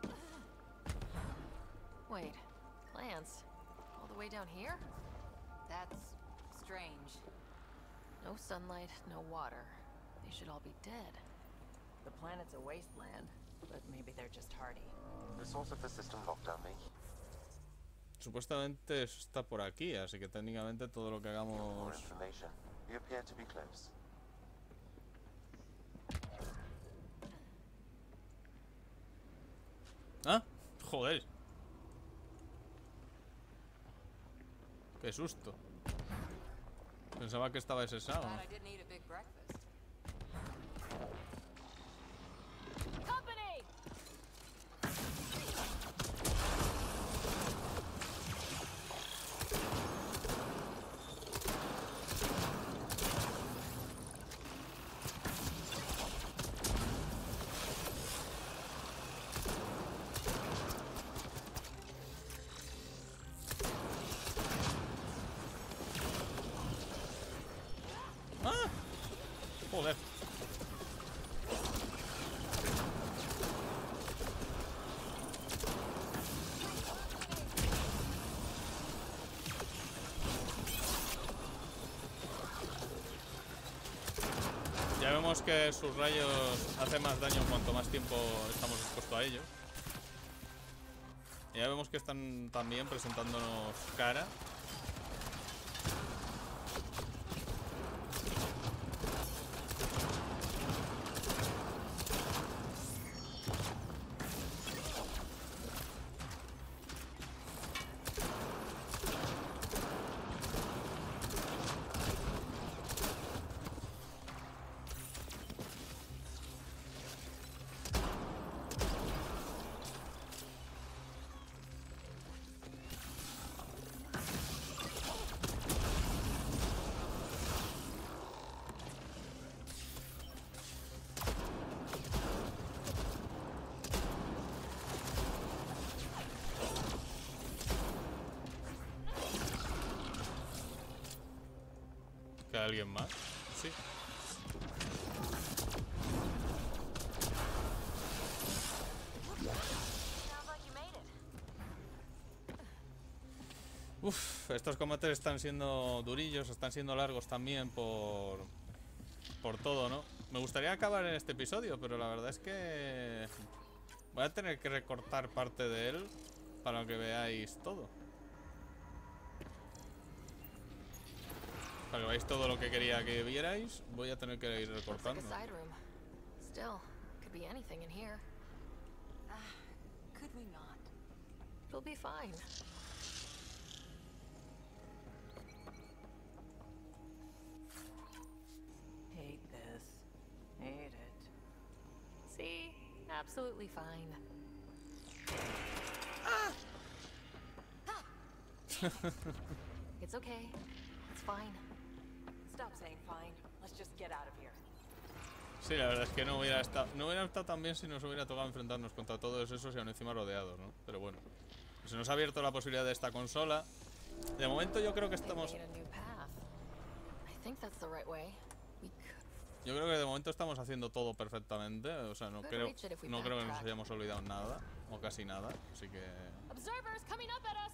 Wait, plants? All the way down here? That's strange. No sunlight, no water. They should all be dead. The planet's a wasteland, but maybe they're just hardy. The source of the system lockdown, me. Supuestamente eso está por aquí, así que técnicamente todo lo que More hagamos... information. We appear to be close. ¡Ah! ¡Joder! ¡Qué susto! Pensaba que estaba ese sao. Glad I didn't eat a big breakfast. Company! ¡Ah! Joder. vemos que sus rayos hacen más daño cuanto más tiempo estamos expuestos a ellos. Y ya vemos que están también presentándonos cara. ¿Alguien más? Sí. Uf, estos combates están siendo durillos, están siendo largos también por por todo, ¿no? Me gustaría acabar en este episodio, pero la verdad es que voy a tener que recortar parte de él para que veáis todo. Para que veáis todo lo que quería que vierais, voy a tener que ir recortando. Still, could be anything in here. Could we not? It'll be fine. Hate this. Hate it. See? Absolutely fine. It's okay. It's fine. Stop saying fine. Let's just get out of here. Sí, la verdad es que no hubiera estado, no hubiera estado tan bien si nos hubiera tocado enfrentarnos contra todos esos y aún encima rodeados, ¿no? Pero bueno, se nos ha abierto la posibilidad de esta consola. De momento yo creo que estamos... Yo creo que de momento estamos haciendo todo perfectamente. O sea, no creo, no creo que nos hayamos olvidado nada, o casi nada, así que... Observers coming up at us.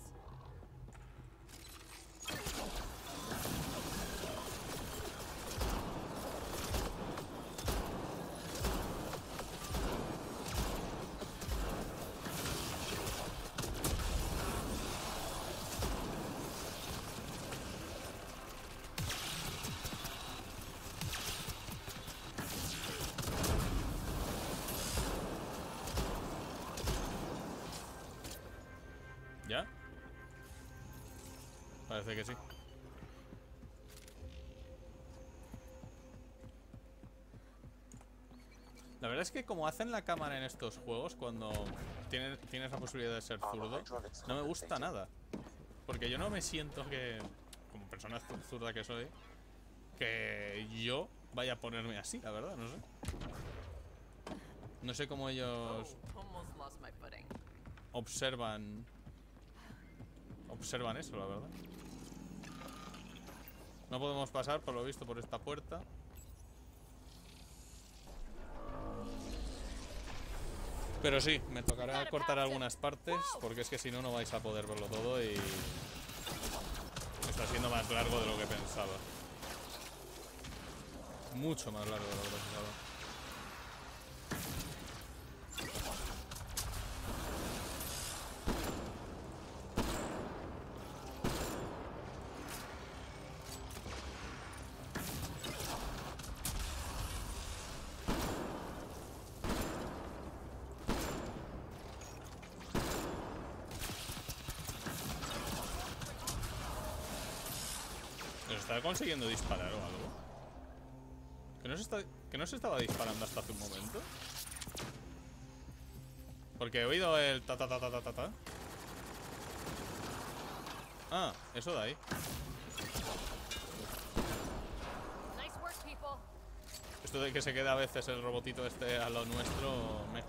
¿Ya? Parece que sí. La verdad es que como hacen la cámara en estos juegos, cuando tienes, tienes la posibilidad de ser zurdo, no me gusta nada. Porque yo no me siento que, como persona zurda que soy, que yo vaya a ponerme así, la verdad, no sé. No sé cómo ellos observan... Observan eso, la verdad. No podemos pasar, por lo visto, por esta puerta. Pero sí, me tocará cortar algunas partes, porque es que si no, no vais a poder verlo todo y... está siendo más largo de lo que pensaba. Mucho más largo de lo que pensaba. ¿Está consiguiendo disparar o algo? ¿Que no, se está, ¿Que no se estaba disparando hasta hace un momento? Porque he oído el ta ta ta ta ta ta ta. Ah, eso de ahí. Esto de que se queda a veces el robotito este a lo nuestro me...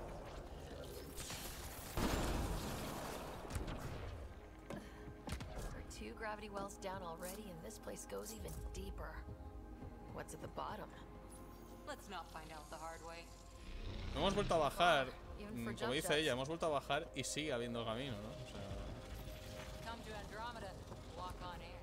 Gravity wells down already, and this place goes even deeper. What's at the bottom? Let's not find out the hard way. Hemos vuelto a bajar, como dice ella, hemos vuelto a bajar y sigue habiendo camino, ¿no? O sea... Come to Andromeda, walk on air.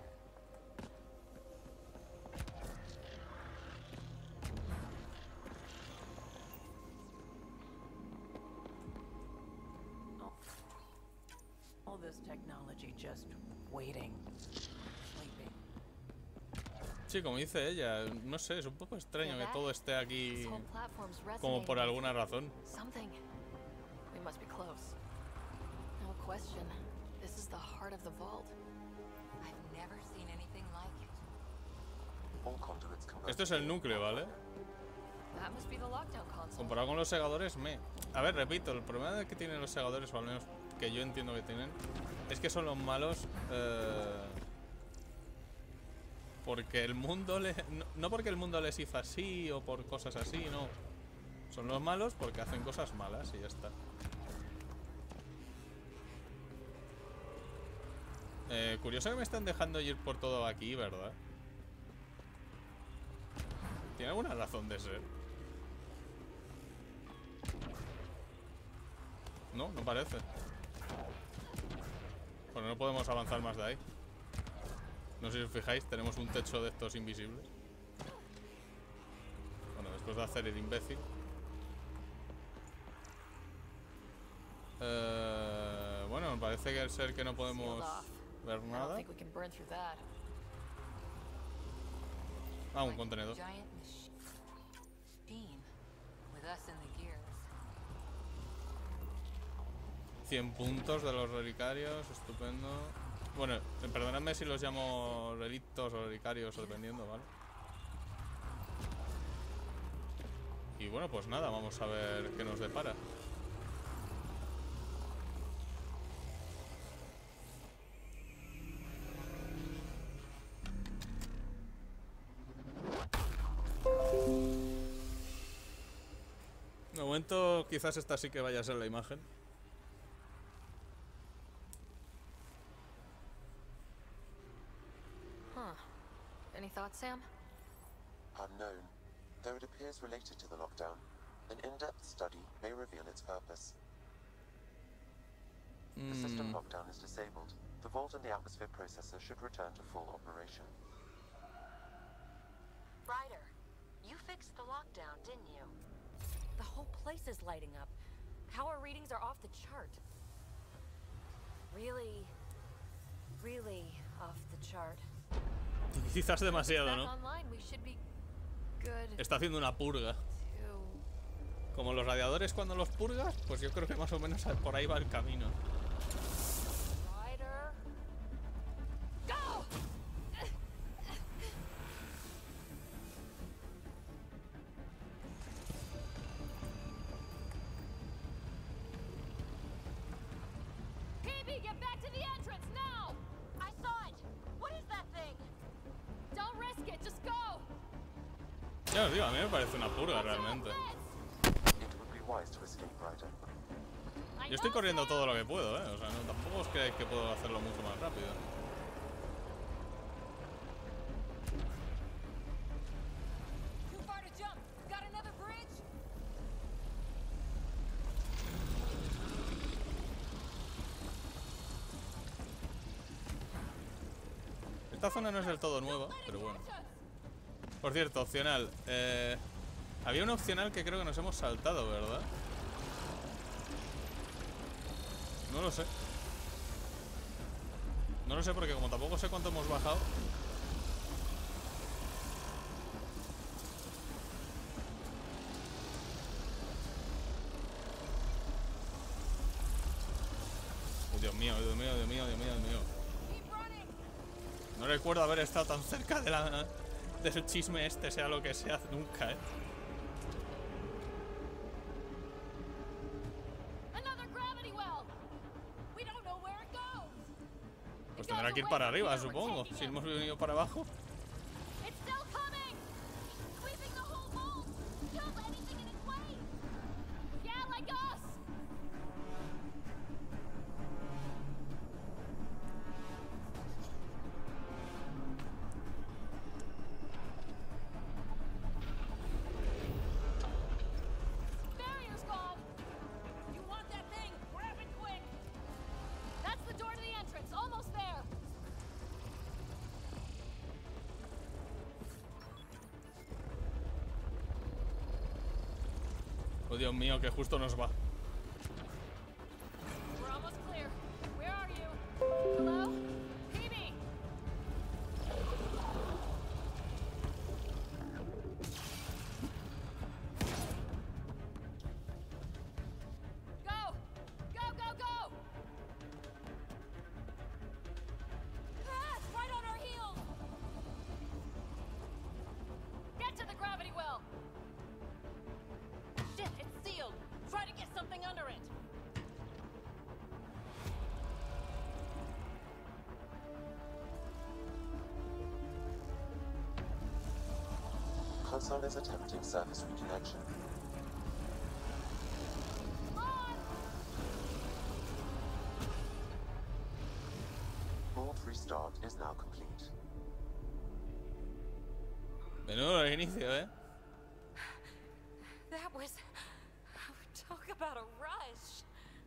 this technology just waiting, sleeping. Sí, como dice ella, no sé, es un poco extraño que todo esté aquí This whole platform's como por resonating alguna razón. with something. We must be close. No question. This is the heart of the vault. I've never seen anything like it. All conduits converge. Esto es el núcleo, ¿vale? That must be the lockdown console. Comparado con los segadores, me... A ver, repito, el problema que tienen los segadores, o al menos que yo entiendo que tienen, es que son los malos... Eh... Porque el mundo le... No, no porque el mundo les hizo así o por cosas así, no. Son los malos porque hacen cosas malas y ya está. Eh, curioso que me están dejando ir por todo aquí, ¿verdad? Tiene alguna razón de ser. No, no parece. Bueno, no podemos avanzar más de ahí. No sé si os fijáis, tenemos un techo de estos invisibles. Bueno, después de hacer el imbécil. Eh, bueno, me parece que el ser que no podemos ver I don't nada. think we can burn through that. Ah, un Like a contenedor. giant machine with us in the gears. cien puntos de los relicarios, estupendo. Bueno, eh, perdonadme si los llamo relictos o relicarios o dependiendo, ¿vale? Y bueno, pues nada, vamos a ver qué nos depara. De momento, quizás esta sí que vaya a ser la imagen. Huh. Any thoughts, Sam? Unknown. Though it appears related to the lockdown, an in-depth study may reveal its purpose. The system Mm, lockdown is disabled. The vault and the atmosphere processor should return to full operation. Ryder, you fixed the lockdown, didn't you? The whole place is lighting up. Power readings are off the chart. Really, really off the chart. quizás demasiado, Back ¿no? online, we should be good Está haciendo una purga. to... Como los radiadores cuando los purgas, pues yo creo que más o menos por ahí va el camino. Ryder. Go! P B, get back to the entrance now! I saw it! What is that thing? Don't risk it, just go! Ya os digo, a mí me parece una purga realmente. It would be wise to escape, Ryder. Yo estoy corriendo todo lo que puedo, ¿eh? O sea, no, tampoco os creáis que puedo hacerlo mucho más rápido. Too far to jump. Got another bridge? Esta zona no es del todo nueva, pero bueno. Por cierto, opcional. Eh, había un opcional que creo que nos hemos saltado, ¿verdad? No lo sé. No lo sé porque como tampoco sé cuánto hemos bajado. Oh, Dios mío, Dios mío, Dios mío, Dios mío, Dios mío. No recuerdo haber estado tan cerca de la del chisme este, sea lo que sea, nunca, ¿eh? Another gravity well. We don't know where it goes. Pues tendrá que ir para arriba, supongo. Si hemos venido para abajo. It's still coming. Sweeping the whole vault. Kills anything in its way. Yeah, like us. Barrier's gone. You want that thing? Grab it quick. That's the door to the entrance. Almost there. Oh, Dios mío, que justo nos va. We're almost clear. Where are you? Alcon is attempting service reconnection. Board restart is now complete. Menudo inicio, ¿eh? That was... Talk about a rush.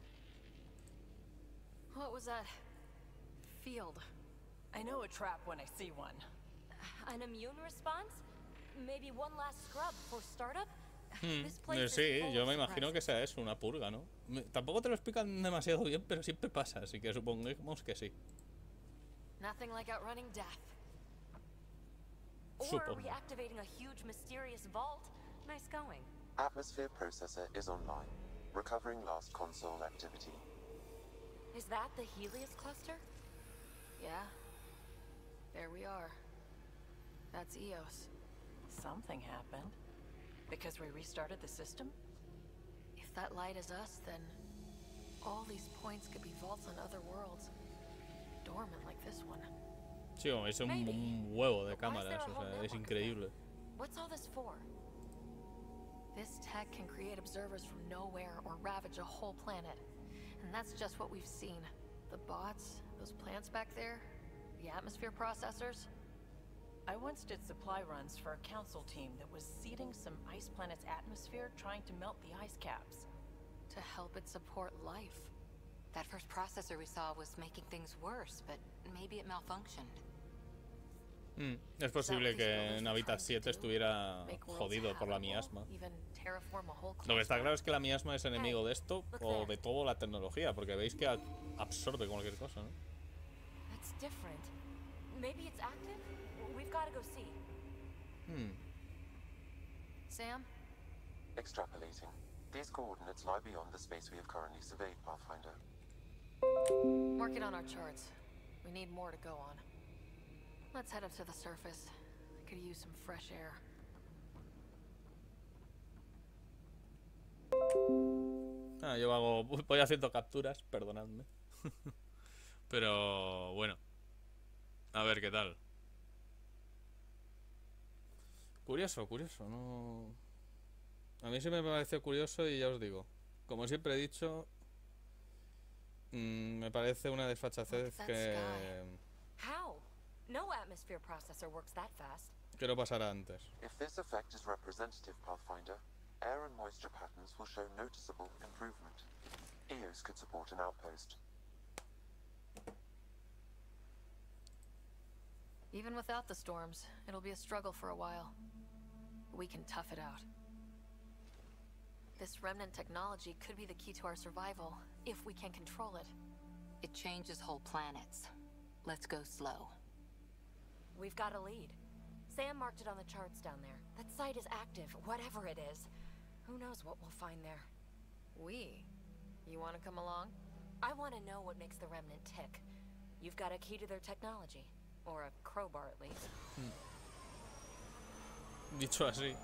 What was that? Field. I know a trap when I see one. An immune response? Maybe one last scrub for startup? Hmm, This place eh, is sí, full yo of me imagino que surprises. sea eso, una purga, ¿no? Me- tampoco te lo explican demasiado bien, pero siempre pasa, así que supongamos que sí. Nothing like outrunning death. Or Supongo. reactivating a huge mysterious vault. Nice going. Atmosphere processor is online, recovering last console activity. Is that the Helios cluster? Yeah. There we are. That's Eos. Something happened. Because we restarted the system? If that light is us, then all these points could be vaults on other worlds. Dormant like this one. Sí, hombre, es un, Maybe. un huevo de But why is there cámaras, a o whole sea, es network of them? increíble. What's all this for? This tech can create observers from nowhere or ravage a whole planet. And that's just what we've seen. The bots, those plants back there, the atmosphere processors. I once did supply runs for a council team that was seeding some ice planet's atmosphere, trying to melt the ice caps. To help it support life. That first processor we saw was making things worse, but maybe it malfunctioned. Mm, es posible que en Habitat siete estuviera Make worlds jodido por la habitable, miasma. even terraform a whole Lo que está cluster. claro es que la miasma es enemigo de esto look o there. de toda la tecnología, porque veis que a- absorbe cualquier cosa, ¿no? That's different. Maybe it's active? We've got to go see. Hmm. Sam? Extrapolating. These coordinates lie beyond the space we have currently surveyed, Pathfinder. Mark it on our charts. We need more to go on. Let's head up to the surface. I could use some fresh air. Ah, yo hago, voy haciendo capturas, perdonadme. Pero bueno. A ver qué tal. Curioso, curioso, no. A mí sí me pareció curioso y ya os digo. Como siempre he dicho, mm, me parece una desfachatez Look at that que, How? No atmosphere processor works that fast. que no pasara antes. If this effect is representative, Pathfinder, air and moisture patterns will show noticeable improvement. Eos could support an outpost. Even without the storms, it'll be a struggle for a while. We can tough it out. This remnant technology could be the key to our survival, if we can control it. It changes whole planets. Let's go slow. We've got a lead. Sam marked it on the charts down there. That site is active, whatever it is. Who knows what we'll find there? We? You want to come along? I want to know what makes the Remnant tick. You've got a key to their technology. Or a crowbar, at least. Dicho así.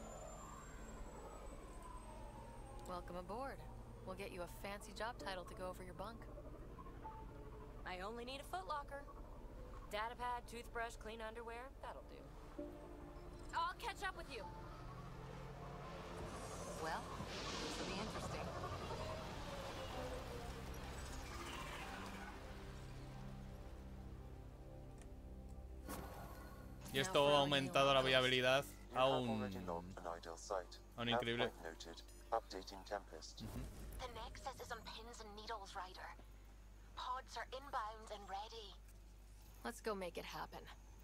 Welcome aboard. We'll get you a fancy job title to go over your bunk. I only need a footlocker. Datapad, toothbrush, clean underwear. That'll do. I'll catch up with you. Well, this will be interesting. Y esto ha aumentado la viabilidad You a have un, already logged an ideal site. a un Nav increíble. point noted. Updating Tempest. The Nexus is on pins and needles, Ryder. Pods are inbound and ready. Let's go make it happen.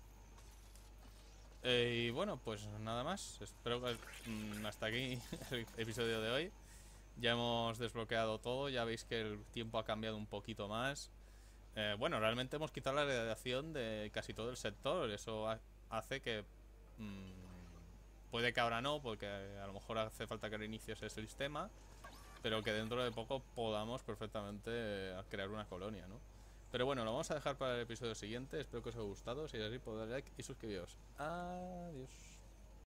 Eh, y bueno, pues nada más. Espero que mm, hasta aquí el episodio de hoy. Ya hemos desbloqueado todo. Ya veis que el tiempo ha cambiado un poquito más. Eh, bueno, realmente hemos quitado la radiación de casi todo el sector. Eso ha- hace que... mm, puede que ahora no, porque a lo mejor hace falta que reinicies el sistema. Pero que dentro de poco podamos perfectamente eh, crear una colonia, ¿no? Pero bueno, lo vamos a dejar para el episodio siguiente. Espero que os haya gustado. Si es así, poded dar like y suscribiros. Adiós.